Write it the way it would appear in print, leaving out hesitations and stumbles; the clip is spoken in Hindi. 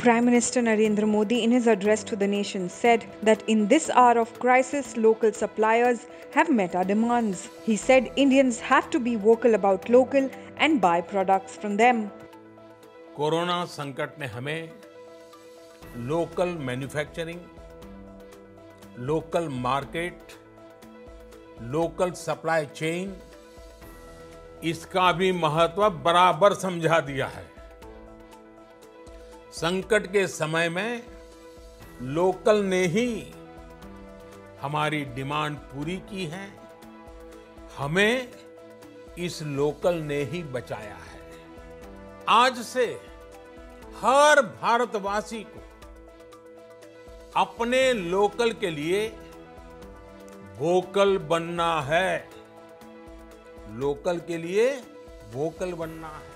Prime Minister Narendra Modi, in his address to the nation, said that in this hour of crisis, local suppliers have met our demands. He said Indians have to be vocal about local and buy products from them. Corona संकट ने हमें local manufacturing, local market, local supply chain, इसका भी महत्व बराबर समझा दिया है। संकट के समय में लोकल ने ही हमारी डिमांड पूरी की है, हमें इस लोकल ने ही बचाया है। आज से हर भारतवासी को अपने लोकल के लिए वोकल बनना है। लोकल के लिए वोकल बनना है।